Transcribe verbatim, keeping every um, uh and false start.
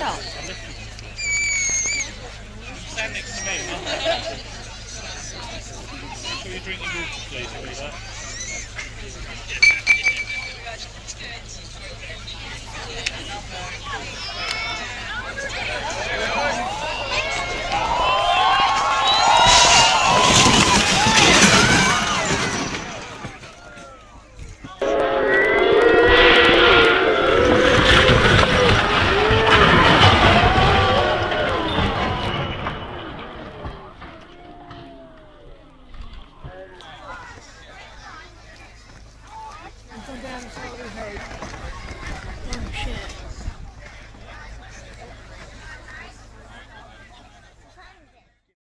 stand up. Stand next to me. Make sure you drink your water, please, sweetheart.